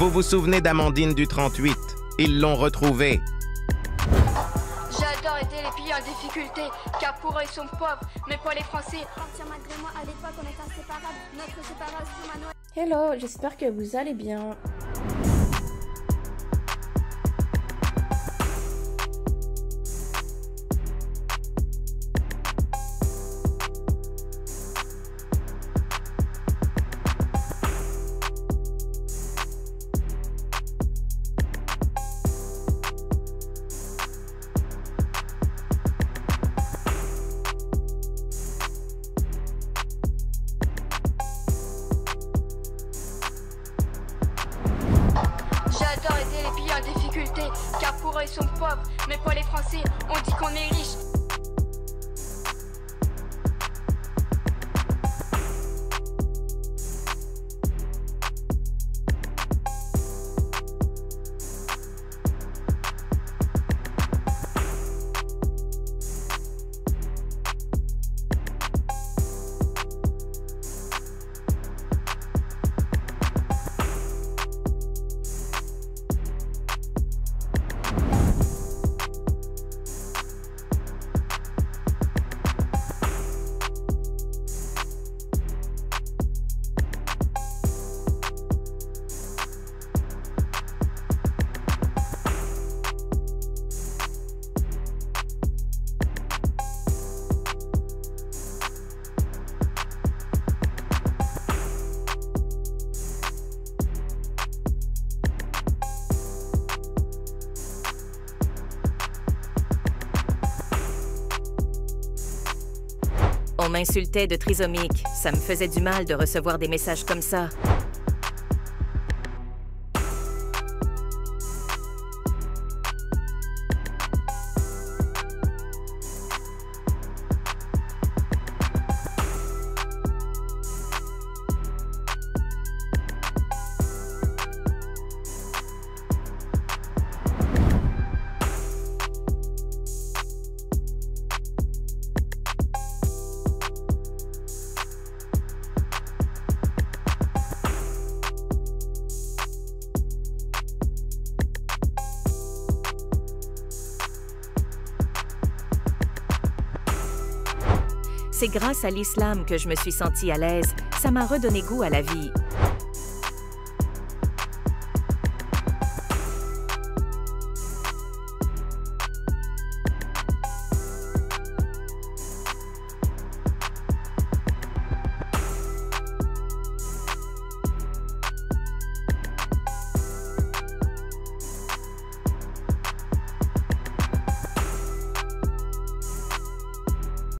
Vous vous souvenez d'Amandine du 38? Ils l'ont retrouvée. J'adore aider les pays en difficulté, car pour eux ils sont pauvres, mais pour les Français... Partir malgré moi, à l'époque on est inséparables. Notre séparation m'a noyé. Hello, j'espère que vous allez bien. J'adore aider les pays en difficulté, car pour eux ils sont pauvres, mais pour les Français, on dit qu'on est riche. On m'insultait de trisomique. Ça me faisait du mal de recevoir des messages comme ça. C'est grâce à l'islam que je me suis sentie à l'aise. Ça m'a redonné goût à la vie.